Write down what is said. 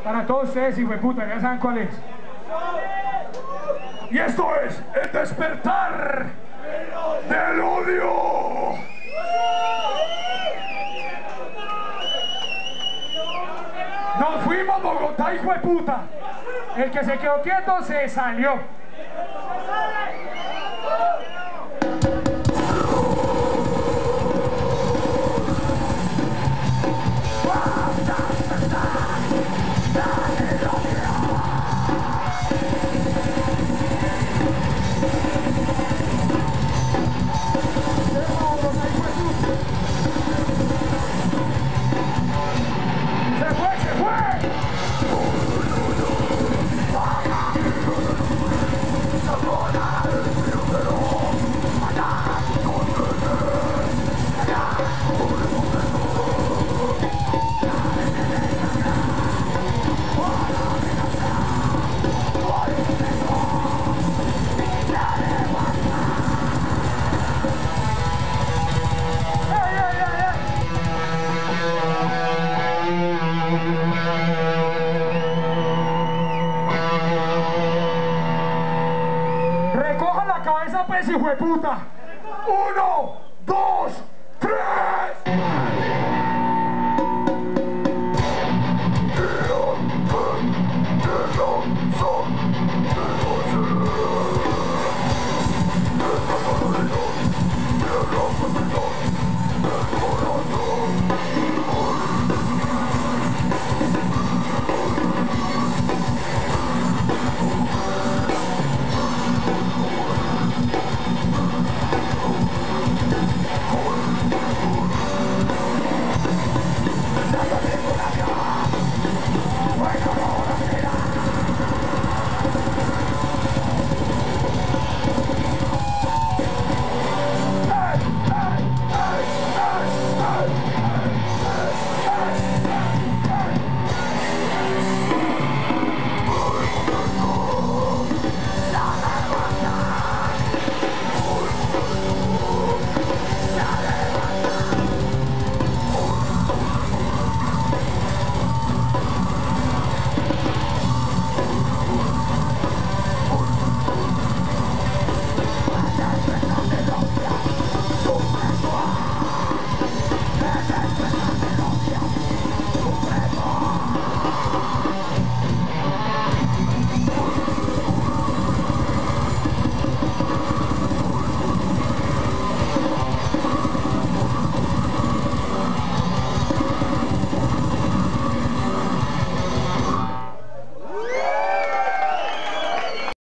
Para todos ustedes, hijueputa, ya saben cuál es. Y esto es el despertar del odio. Nos fuimos, Bogotá, hijueputa. El que se quedó quieto se salió. Recojan la cabeza, pues, hijueputa. 1, 2.